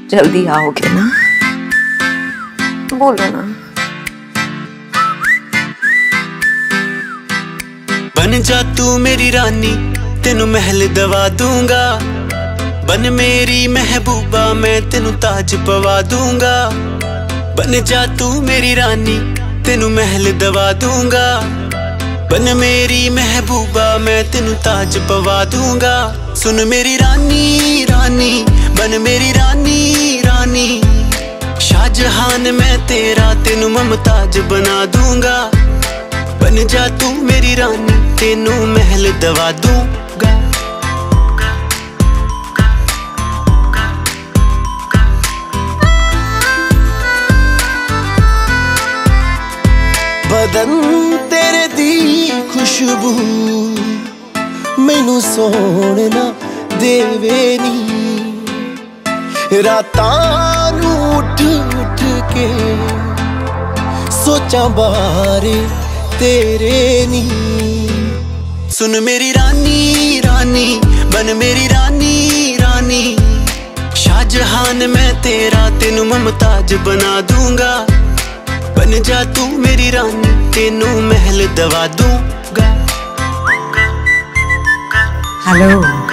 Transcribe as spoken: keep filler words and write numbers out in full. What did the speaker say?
जल्दी आओगे ना? बोलो ना। बन जा तू मेरी रानी, तेनू महल दवा दूंगा। बन मेरी महबूबा, मैं तेनू ताज पवा दूंगा। बन जा तू मेरी रानी, तेनू महल दवा दूंगा। बन मेरी महबूबा, मैं तेनू ताज पवा दूंगा। सुन मेरी रानी रानी, बन मेरी रानी रानी। शाहजहान मैं तेरा, तेनू मुमताज बना दूंगा। बन जा तू मेरी रानी, तेनू महल दवा दूंगा। बदन तेरे दी खुशबू मैनू सोना देवे नी। रातां नू उठ उठ के सोचा बारे तेरे नी। सुन मेरी रानी रानी, बन मेरी रानी रानी। शाहजहान मैं तेरा, तेनू मुमताज बना दूंगा। बन जा तू मेरी रानी, तेनू महल दवा दूंगा। हेलो।